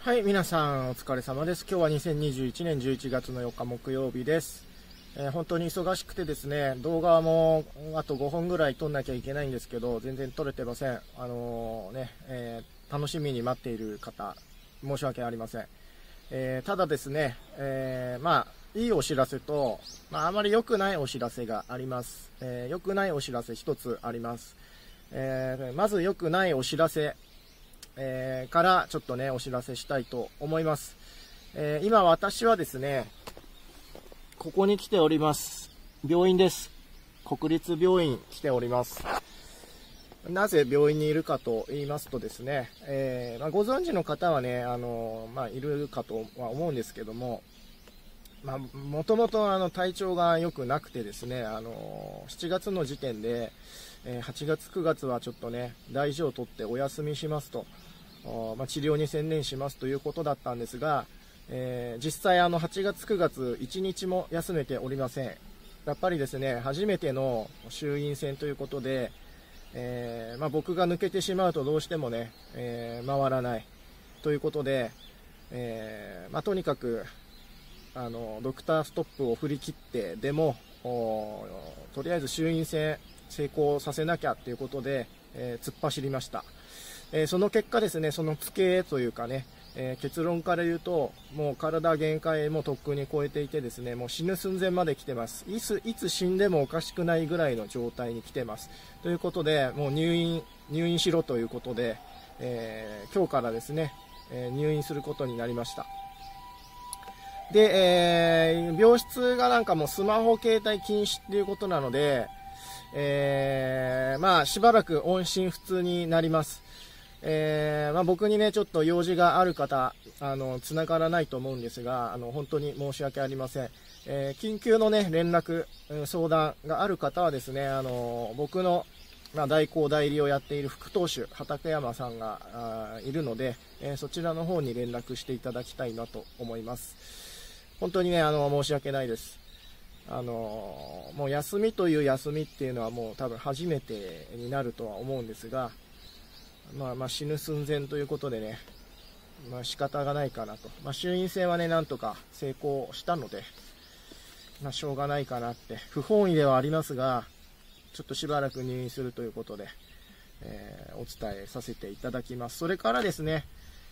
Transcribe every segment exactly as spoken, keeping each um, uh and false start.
はい、皆さんお疲れ様です。今日はにせんにじゅういちねんじゅういちがつのよっか木曜日です。えー本当に忙しくてですね、動画もあとごほんぐらい撮んなきゃいけないんですけど、全然撮れてません。あのーね、えー楽しみに待っている方、申し訳ありません。えーただですね、えーまあ、いいお知らせと、まあ、あまり良くないお知らせがあります。えー良くないお知らせ一つあります。えーまず良くないお知らせ。えーからちょっとねお知らせしたいと思います。えー今私はですねここに来ております。病院です。国立病院来ております。なぜ病院にいるかと言いますとですね、えーまあ、ご存知の方はねあの、まあ、いるかとは思うんですけども、まあ、もともとあの体調が良くなくてですね、あのしちがつの時点で、えーはちがつくがつはちょっとね大事を取ってお休みしますと、まあ、治療に専念しますということだったんですが、えー実際あのはちがつくがついちにちも休めておりません。やっぱりですね初めての衆院選ということで、えーまあ、僕が抜けてしまうとどうしてもね、えー回らないということで、えーまあ、とにかくあのドクターストップを振り切ってでもおとりあえず衆院選成功させなきゃということで、えー突っ走りました。えーその結果ですねその付けというかね、えー結論から言うともう体限界もとっくに超えていてですねもう死ぬ寸前まで来てます。いついつ死んでもおかしくないぐらいの状態に来てますということでもう入院入院しろということで、えー今日からですね、えー入院することになりました。で、えー病室がなんかもうスマホ携帯禁止っていうことなので、えーまあしばらく音信不通になります。えーまあ、僕にねちょっと用事がある方あの繋がらないと思うんですが、あの本当に申し訳ありません。えー緊急のね連絡うん相談がある方はですねあの僕のまあ、代行代理をやっている副投手畠山さんがあーいるので、えーそちらの方に連絡していただきたいなと思います。本当にねあの申し訳ないです。あのもう休みという休みっていうのはもう多分初めてになるとは思うんですが、まあ、まあ死ぬ寸前ということでね、まあ、仕方がないかなと、まあ、衆院選はねなんとか成功したので、まあ、しょうがないかなって、不本意ではありますがちょっとしばらく入院するということで、えーお伝えさせていただきます。それからですね、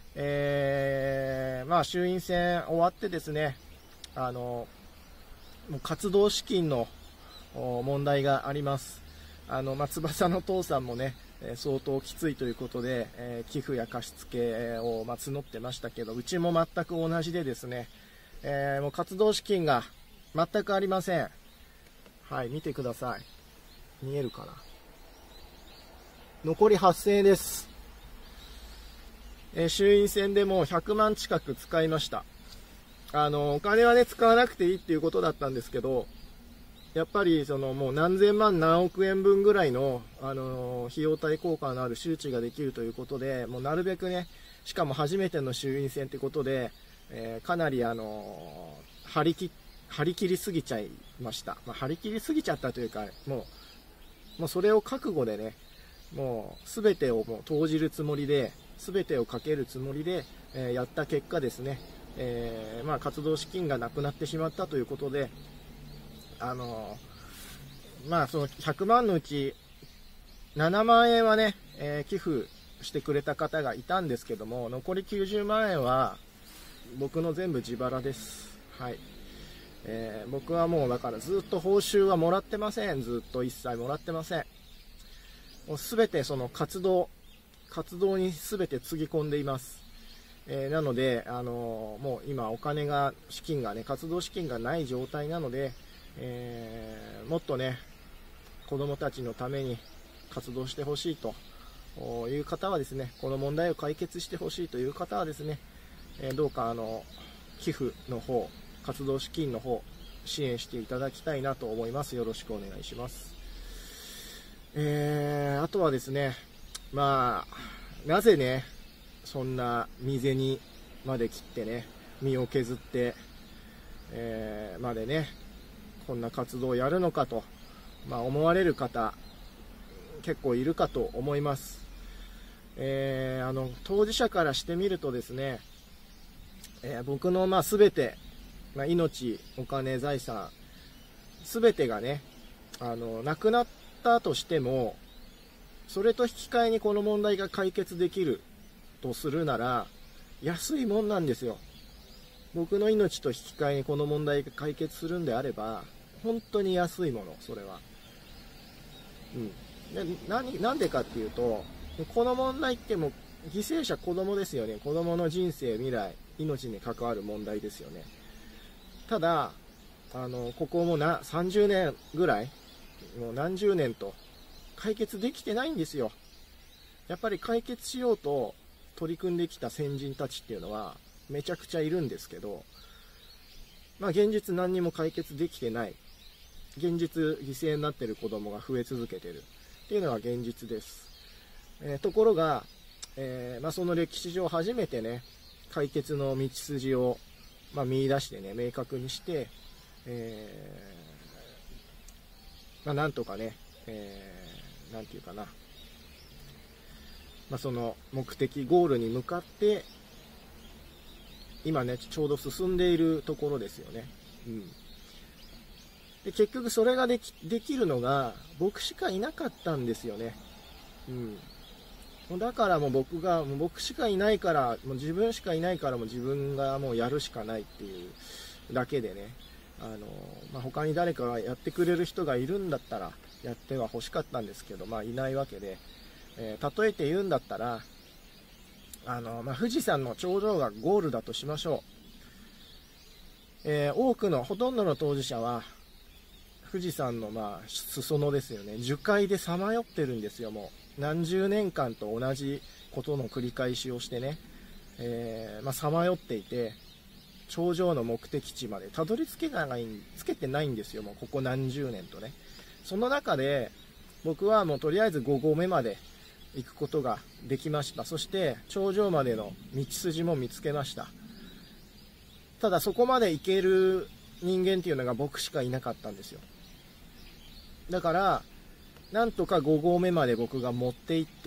えーまあ、衆院選終わってですねあのもう活動資金のお問題があります。あの、まあ、翼の父さんもね、えー相当きついということで、えー寄付や貸付を、まあ、募ってましたけど、うちも全く同じでですね、えーもう活動資金が全くありません。はい、見てください。見えるかな。残りはっせんえんです。えー衆院選でもうひゃくまん近く使いました。あの、お金はね、使わなくていいっていうことだったんですけど、やっぱりそのもう何千万何億円分ぐらいの、あの費用対効果のある周知ができるということで、もうなるべくね、しかも初めての衆院選ということで、えーかなりあの張り切張り切りすぎちゃいました。まあ、張り切りすぎちゃったというか、もうもうそれを覚悟でね、もう全てをもう投じるつもりで、全てをかけるつもりで、えーやった結果ですね、えーまあ、活動資金がなくなってしまったということで、あのまあそのひゃくまんのうちななまんえんはね、えー寄付してくれた方がいたんですけども、残りきゅうじゅうまんえんは僕の全部自腹です。はい。えー僕はもうだからずっと報酬はもらってません。ずっと一切もらってません。もうすべてその活動活動にすべてつぎ込んでいます。えーなので、あのーもう今お金が資金がね活動資金がない状態なので、えーもっとね子どもたちのために活動してほしいという方はですね、この問題を解決してほしいという方はですね、えーどうかあの寄付の方、活動資金の方支援していただきたいなと思います。よろしくお願いします。えーあとはですね、まあなぜねそんな身銭まで切ってね身を削って、えーまでねこんな活動をやるのかと、まあ、思われる方結構いるかと思います。えーあの当事者からしてみるとですね、 えー、僕のまあ全て、まあ、命、お金、財産、全てがね、あの、なくなったとしても、それと引き換えにこの問題が解決できるとするなら、安いもんなんですよ。僕の命と引き換えにこの問題が解決するんであれば、本当に安いもの、それは。うん。で、何、なんでかっていうと、この問題ってもう、犠牲者子供ですよね。子供の人生、未来、命に関わる問題ですよね。ただ、あの、ここもな、さんじゅうねんぐらい、もう何十年と、解決できてないんですよ。やっぱり解決しようと取り組んできた先人たちっていうのは、めちゃくちゃいるんですけど、まあ現実何にも解決できてない。現実犠牲になっている子供が増え続けているっていうのは現実です。えー、ところが、えーまあ、その歴史上初めてね、解決の道筋を、まあ、見出してね、明確にして、えーまあ、なんとかね、えー、なんていうかな、まあ、その目的、ゴールに向かって、今ね、ちょうど進んでいるところですよね。うん。で、結局それができ、できるのが、僕しかいなかったんですよね。うん。だからもう僕が、もう僕しかいないから、もう自分しかいないからもう自分がもうやるしかないっていうだけでね、あの、まあ、他に誰かがやってくれる人がいるんだったら、やっては欲しかったんですけど、まあいないわけで、えー、例えて言うんだったら、あの、まあ、富士山の頂上がゴールだとしましょう。えー、多くの、ほとんどの当事者は、富士山のまあ裾野ですよね。樹海でさまよってるんですよ。もう何十年間と同じことの繰り返しをしてね、えー、まあさまよっていて、頂上の目的地までたどり着けない、つけてないんですよ。もうここ何十年とね。その中で僕はもうとりあえずご合目まで行くことができました。そして頂上までの道筋も見つけました。ただそこまで行ける人間っていうのが僕しかいなかったんですよ。だから、なんとかご合目まで僕が持って行って、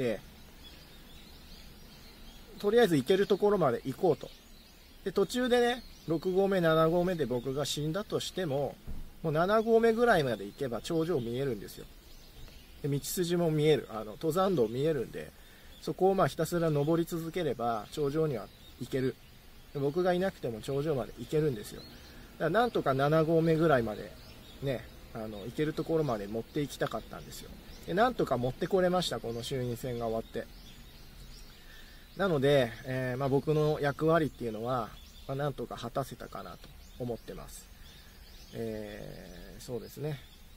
とりあえず行けるところまで行こうと。で、途中でね、ろく合目、なな合目で僕が死んだとしても、もうなな合目ぐらいまで行けば頂上見えるんですよ。で、道筋も見える。あの、登山道見えるんで、そこをまあひたすら登り続ければ頂上には行ける。で、僕がいなくても頂上まで行けるんですよ。だからなんとかなな合目ぐらいまでね、あの行けるところまで持っていきたかったんですよ。で、なんとか持ってこれました、この衆院選が終わって。なので、えーまあ、僕の役割っていうのは、まあ、なんとか果たせたかなと思ってます。えー、そうですね。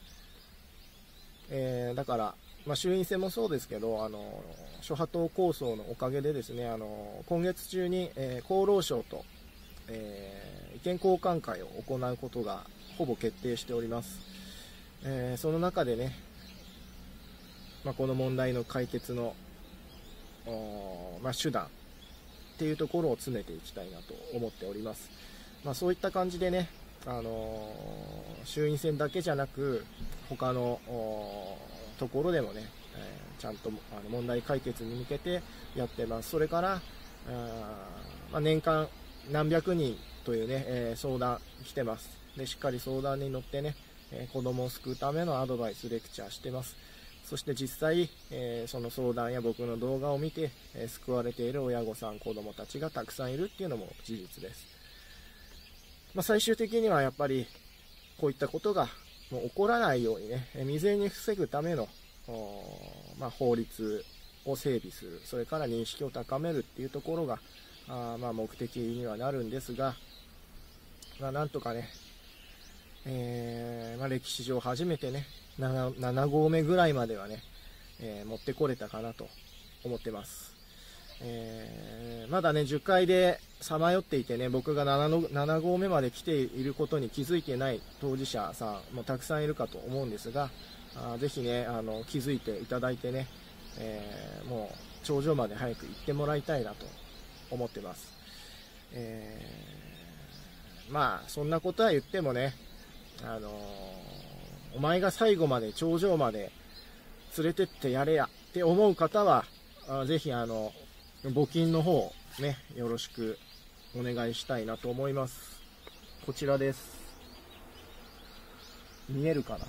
えー、だから、まあ、衆院選もそうですけど、あの諸派党構想のおかげでですね、あの今月中に、えー、厚労省と、えー、意見交換会を行うことがほぼ決定しております。えー、その中でね、まあ、この問題の解決の、まあ、手段っていうところを詰めていきたいなと思っております。まあ、そういった感じでね、あのー、衆院選だけじゃなく他のところでもね、えー、ちゃんとあの問題解決に向けてやってます。それから、あまあ、年間何百人というね、えー、相談来てます。で、しっかり相談に乗ってね、えー、子供を救うためのアドバイス、レクチャーしてます。そして実際、えー、その相談や僕の動画を見て、えー、救われている親御さん、子供たちがたくさんいるっていうのも事実です。まあ、最終的にはやっぱりこういったことがもう起こらないようにね、未然に防ぐための、まあ、法律を整備する、それから認識を高めるっていうところがあまあ目的にはなるんですが、まあ、なんとかね、えーまあ、歴史上初めてね、なな, なな合目ぐらいまではね、えー、持ってこれたかなと思ってます。えー、まだね、樹海でさまよっていてね、僕が 7, のなな合目まで来ていることに気づいてない当事者さんもたくさんいるかと思うんですが、あぜひね、あの気づいていただいてね、えー、もう頂上まで早く行ってもらいたいなと思ってます。えー、まあそんなことは言ってもね、あのー、お前が最後まで頂上まで連れてってやれやって思う方は、あぜひあの募金の方ね、よろしくお願いしたいなと思います。こちらです。見えるかな。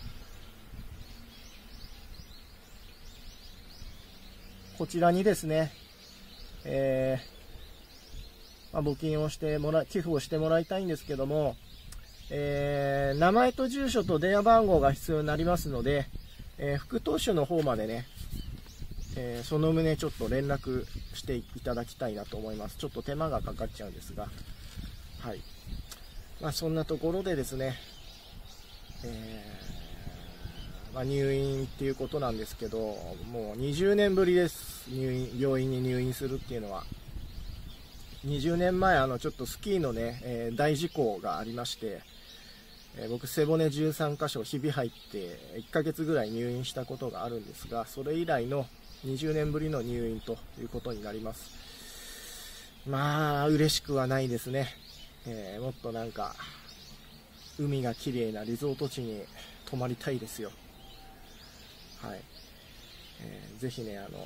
こちらにですね、えーまあ、募金をしてもら寄付をしてもらいたいんですけども、えー、名前と住所と電話番号が必要になりますので、えー、副当主の方までね、えー、その旨ちょっと連絡していただきたいなと思います。ちょっと手間がかかっちゃうんですが、はい。まあ、そんなところでですね、えーまあ、入院っていうことなんですけど、もうにじゅうねんぶりです。入院、病院に入院するっていうのは。にじゅうねんまえ、あの、ちょっとスキーのね、えー、大事故がありまして、えー、僕、背骨じゅうさんかしょひび入って、いっかげつぐらい入院したことがあるんですが、それ以来のにじゅうねんぶりの入院ということになります。まあ、嬉しくはないですね。えー、もっとなんか、海が綺麗なリゾート地に泊まりたいですよ。はい。えー、ぜひね、あの、うん、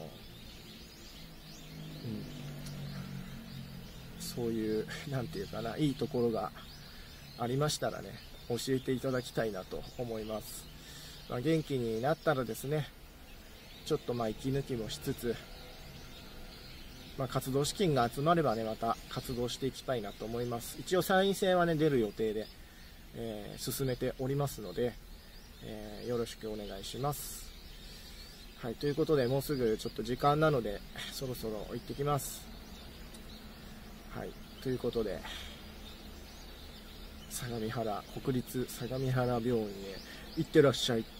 そういう、なんていうかな、いいところがありましたらね、教えていただきたいなと思います。まあ、元気になったらですね、ちょっとまあ息抜きもしつつ、まあ、活動資金が集まればね、また活動していきたいなと思います。一応参院選はね、出る予定で、えー、進めておりますので、えー、よろしくお願いします。はい、ということで、もうすぐちょっと時間なので、そろそろ行ってきます。はい、ということで、相模原、国立相模原病院へ行ってらっしゃい。